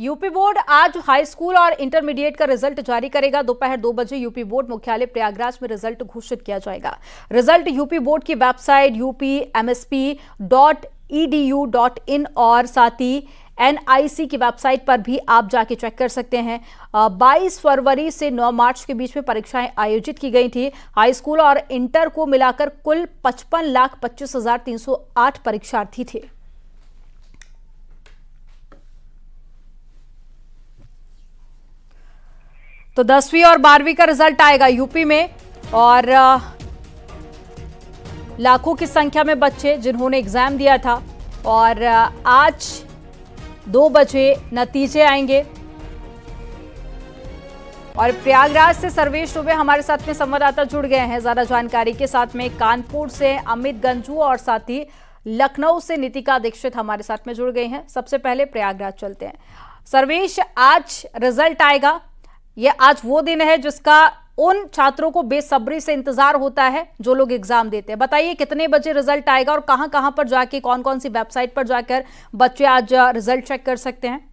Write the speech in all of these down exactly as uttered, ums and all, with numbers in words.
UP board आज high school और intermediate का रिजल्ट जारी करेगा। दोपहर दो बजे यूपी बोर्ड मुख्यालय प्रयागराज में रिजल्ट घोषित किया जाएगा। रिजल्ट यूपी बोर्ड की website UP M S P dot E D U dot in और साथ ही एन आई सी की वेबसाइट पर भी आप जाके चेक कर सकते हैं। बाईस फरवरी से नौ मार्च के बीच में परीक्षाएं आयोजित की गई थी। हाई स्कूल और इंटर को मिलाकर कुल पचपन लाख पच्चीस हजार तीन सौ आठ परीक्षार्थी थे। तो दसवीं और बारहवीं का रिजल्ट आएगा यूपी में और लाखों की संख्या में बच्चे जिन्होंने एग्जाम दिया था और आज दो बजे नतीजे आएंगे। और प्रयागराज से सर्वेश दुबे हमारे साथ में संवाददाता जुड़ गए हैं ज्यादा जानकारी के साथ में। कानपुर से अमित गंजू और साथ ही लखनऊ से नितिका दीक्षित हमारे साथ में जुड़ गए हैं। सबसे पहले प्रयागराज चलते हैं। सर्वेश, आज रिजल्ट आएगा, ये आज वो दिन है जिसका उन छात्रों को बेसब्री से इंतजार होता है जो लोग एग्जाम देते हैं। बताइए कितने बजे रिजल्ट आएगा और कहां कहां पर जाके, कौन कौन सी वेबसाइट पर जाकर बच्चे आज रिजल्ट चेक कर सकते हैं?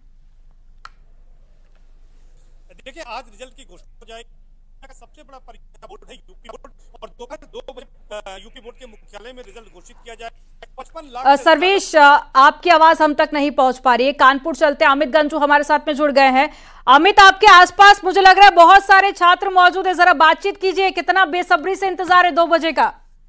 देखिए, आज रिजल्ट की घोषणा हो जाएगी। सबसे बड़ा परीक्षा बोर्ड है यूपी बोर्ड और दोपहर दो बजे यूपी बोर्ड के मुख्यालय में रिजल्ट घोषित किया जाएगा। पचपन लाख सर्वेश, आपकी आवाज हम तक नहीं पहुंच पा रही है। कानपुर चलते हैं, अमित गंजू हमारे साथ में जुड़ गए हैं। अमित, आपके आसपास मुझे लग रहा है बहुत सारे छात्र मौजूद है, जरा बातचीत कीजिए, कितना बेसब्री से इंतजार है दो बजे का?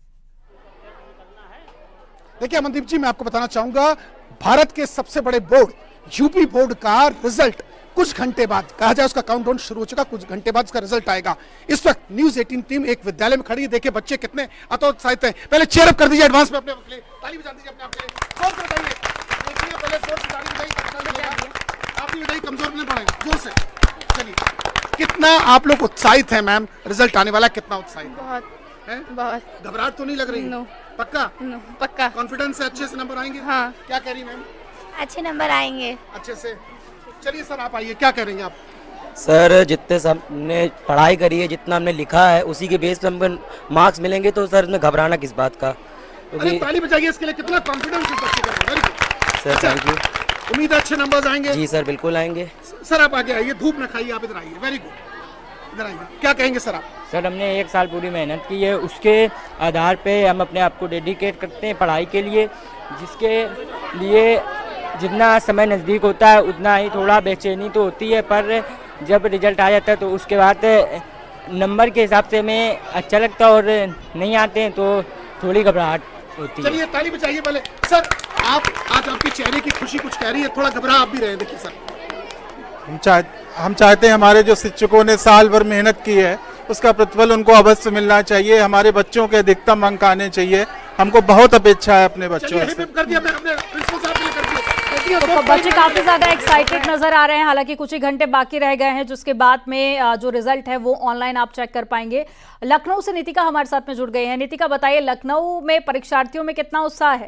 देखिए अमनदीप जी, मैं आपको बताना चाहूंगा, भारत के सबसे बड़े बोर्ड यूपी बोर्ड का रिजल्ट कुछ घंटे बाद, कहा जाए उसका काउंटडाउन शुरू हो चुका, कुछ घंटे बाद उसका रिजल्ट आएगा। इस वक्त न्यूज़ अठारह टीम एक विद्यालय में खड़ी है। देखिए बच्चे कितने अतोत्साहित हैं। पहले चेयर अप कर दीजिए एडवांस में अपने लिए, ताली बजा दीजिए अपने आप के लिए, जोर से बताइए। देखिए पहले जोर से ताली बजाइए, आपकी बजाई कमजोर नहीं पड़ेगा, जोर से। चलिए, कितना आप लोग उत्साहित हैं मैम? रिजल्ट आने वाला, कितना उत्साहित? बहुत है? बहुत। घबराहट तो नहीं लग रही? नो। पक्का? नो, पक्का। कॉन्फिडेंस से अच्छे से नंबर आएंगे? हाँ। क्या कह रही मैम? अच्छे नंबर आएंगे। अच्छे से। चलिए सर, आप आइए, क्या करेंगे आप? सर, जितने हमने पढ़ाई करी है, जितना हमने लिखा है, उसी के बेस पे हमको मार्क्स मिलेंगे, तो सर इसमें घबराना किस बात का? अरे ताली बजाइए इसके लिए, कितना कॉन्फिडेंस है बच्चे का। Very good sir, thank you. उम्मीद है अच्छे नंबर्स आएंगे। जी सर, बिल्कुल आएंगे। सर आप आगे आइए, धूप न खाइए, आप इधर आइए। वेरी गुड, इधर आइए। क्या कहेंगे सर आप? सर, हमने एक साल पूरी मेहनत की है, उसके आधार पे हम अपने आप को डेडिकेट करते हैं पढ़ाई के लिए, जिसके लिए जितना समय नज़दीक होता है उतना ही थोड़ा बेचैनी तो होती है, पर जब रिजल्ट आ जाता है तो उसके बाद नंबर के हिसाब से हमें अच्छा लगता है, और नहीं आते हैं तो थोड़ी घबराहट होती है। चलिए ताली बजाइए पहले। सर, आप आज आपके चेहरे की खुशी कुछ कह रही है, थोड़ा घबरा आप भी रहे। देखिए सर, हम चाह हम चाहते हैं हमारे जो शिक्षकों ने साल भर मेहनत की है उसका प्रतिफल उनको अवश्य मिलना चाहिए। हमारे बच्चों के अधिकतम अंक आने चाहिए, हमको बहुत अपेक्षा है अपने बच्चों से। कर दिया, मैं अपने प्रिंसिपल साहब के लिए कर दिया। तो बच्चे काफी ज्यादा एक्साइटेड नजर आ रहे हैं। हालांकि कुछ ही घंटे बाकी रह गए हैं, जिसके बाद में जो रिजल्ट है वो ऑनलाइन आप चेक कर पाएंगे। लखनऊ से नितिका हमारे साथ में जुड़ गई है। नितिका, बताइए लखनऊ में परीक्षार्थियों में कितना उत्साह है?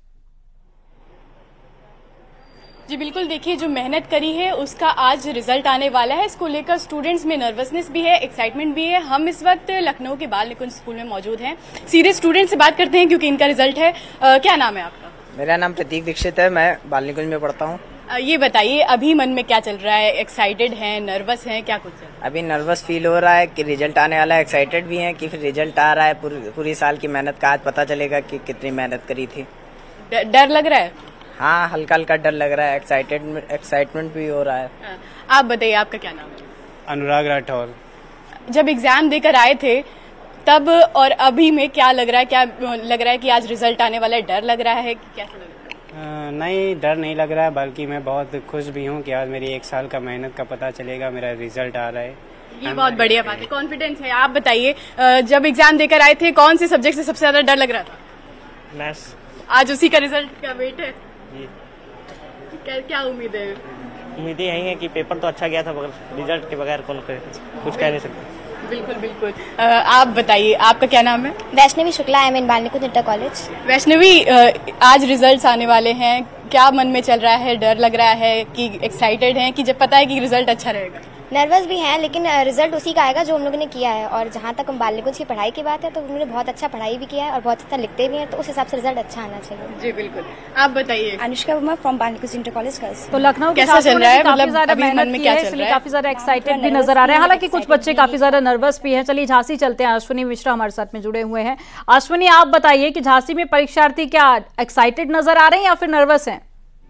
जी बिल्कुल, देखिए जो मेहनत करी है उसका आज रिजल्ट आने वाला है। इसको लेकर स्टूडेंट्स में नर्वसनेस भी है, एक्साइटमेंट भी है। हम इस वक्त लखनऊ के बाल निकुंज स्कूल में मौजूद हैं। सीधे स्टूडेंट से बात करते हैं क्योंकि इनका रिजल्ट है। आ, क्या नाम है आपका? मेरा नाम प्रतीक दीक्षित है, मैं बाल निकुंज में पढ़ता हूँ। ये बताइए अभी मन में क्या चल रहा है? एक्साइटेड हैं, नर्वस हैं, क्या कुछ है? अभी नर्वस फील हो रहा है कि रिजल्ट आने वाला है, एक्साइटेड भी हैं कि फिर रिजल्ट आ रहा है। पूरी पूरी साल की मेहनत का आज पता चलेगा कि कितनी मेहनत करी थी। डर लग रहा है? हाँ, हल्का हल्का डर लग रहा है, एक्साइटेड एक्साइटमेंट भी हो रहा है। आप बताइए आपका क्या नाम है? अनुराग राठौर। जब एग्जाम देकर आए थे तब और अभी में क्या लग रहा है? क्या लग रहा है कि आज रिजल्ट आने वाला है? डर लग रहा है कि कैसा लग रहा है? नहीं, डर नहीं लग रहा है, बल्कि मैं बहुत खुश भी हूँ कि आज मेरी एक साल का मेहनत का पता चलेगा, मेरा रिजल्ट आ रहा है। ये बहुत बढ़िया बात है, कॉन्फिडेंस है। आप बताइए जब एग्जाम देकर आए थे कौन से सब्जेक्ट से सबसे ज्यादा डर लग रहा था? मैथ्स। आज उसी का रिजल्ट का वेट है जी। क्या, क्या उम्मीद है? उम्मीदें यही है कि पेपर तो अच्छा गया था, मगर रिजल्ट के बगैर कौन कुछ कह नहीं सकते। बिल्कुल बिल्कुल। आ, आप बताइए आपका क्या नाम है? Vaishnavi Shukla, I am in Bal Nikunj inter college. Vaishnavi, आज रिजल्ट्स आने वाले हैं, क्या मन में चल रहा है? डर लग रहा है कि एक्साइटेड हैं कि जब पता है कि रिजल्ट अच्छा रहेगा? नर्वस भी हैं, लेकिन रिजल्ट उसी का आएगा जो हम लोगों ने किया है। और जहाँ तक हम बाल निकुंज की पढ़ाई की बात है तो उन्होंने बहुत अच्छा पढ़ाई भी किया है और बहुत अच्छा लिखते भी हैं, तो उस हिसाब से रिजल्ट अच्छा आना चाहिए। जी बिल्कुल। आप बताइए। अनुष्का वर्मा फ्रॉम बाल निकुंज इंटर कॉलेज गर्ल्स। तो लखनऊ कैसा चल रहा है, काफी ज्यादा मेहनत की है, इसलिए काफी ज्यादा एक्साइटेड भी नजर आ रहे हैं। हालांकि कुछ बच्चे काफी ज्यादा नर्वस भी हैं। चलिए झांसी चलते हैं, अश्विनी मिश्रा हमारे साथ में जुड़े हुए हैं। अश्विनी, आप बताइए कि झांसी में परीक्षार्थी क्या एक्साइटेड नजर आ रहे हैं या फिर नर्वस हैं?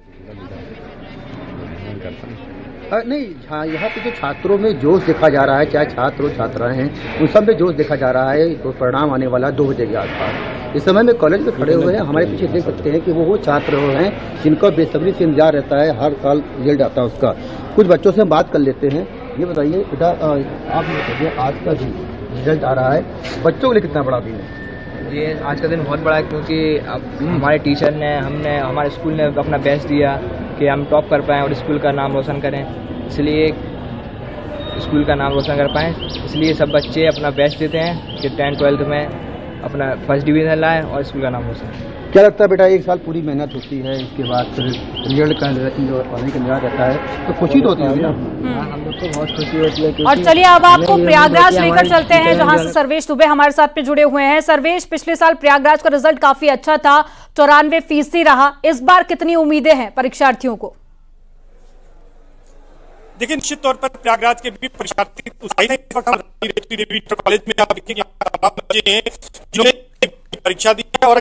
नहीं, हाँ, यहाँ पे जो छात्रों में जोश देखा जा रहा है, चाहे छात्र और छात्राएं हैं, उन सब में जोश देखा जा रहा है। तो परिणाम आने वाला दो बजे के आसपास। इस समय में कॉलेज में खड़े हुए हैं, हमारे पीछे देख सकते हैं कि वो वो छात्र हैं जिनका बेसब्री से इंतजार रहता है, हर साल रिजल्ट आता है उसका। कुछ बच्चों से हम बात कर लेते हैं। ये बताइए बेटा, आप ये बताइए आज का दिन रिजल्ट आ रहा है, बच्चों के लिए कितना बड़ा दिन है? ये आज का दिन बहुत बड़ा है, क्योंकि अब हमारे टीचर ने हमने हमारे स्कूल ने अपना बेस्ट दिया कि हम टॉप कर पाएँ और स्कूल का नाम रोशन करें। इसलिए स्कूल का नाम रोशन कर पाएँ, इसलिए सब बच्चे अपना बेस्ट देते हैं कि टेंथ ट्वेल्थ में अपना फर्स्ट डिवीज़न लाए और स्कूल का नाम रोशन। क्या लगता है बेटा, एक साल पूरी मेहनत होती है, इसके बाद फिर रिजल्ट का आने का इंतजार रहता है, तो खुशी तो होती है ना? हम लोग को बहुत खुशी होती है। और चलिए अब आपको प्रयागराज लेकर चलते हैं, जहां से सर्वेश दुबे हमारे साथ में जुड़े हुए हैं। सर्वेश, पिछले साल प्रयागराज का रिजल्ट काफी अच्छा था, चौरानवे फीसदी रहा। इस बार कितनी उम्मीदें हैं परीक्षार्थियों को? देखिए, निश्चित तौर पर प्रयागराज के भी परीक्षार्थी उत्साहित हैं। कॉलेज में आप देखेंगे बच्चे हैं जिन्होंने परीक्षा दी है और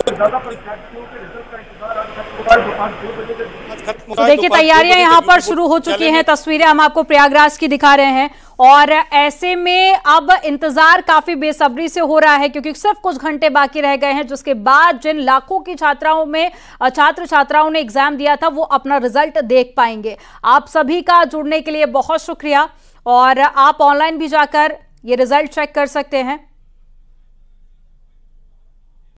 देखिए तैयारियां यहां पर शुरू हो चुकी हैं। तस्वीरें हम आपको प्रयागराज की दिखा रहे हैं और ऐसे में अब इंतजार काफी बेसब्री से हो रहा है, क्योंकि सिर्फ कुछ घंटे बाकी रह गए हैं, जिसके बाद जिन लाखों की छात्राओं में छात्र छात्राओं ने एग्जाम दिया था वो अपना रिजल्ट देख पाएंगे। आप सभी का जुड़ने के लिए बहुत शुक्रिया और आप ऑनलाइन भी जाकर ये रिजल्ट चेक कर सकते हैं।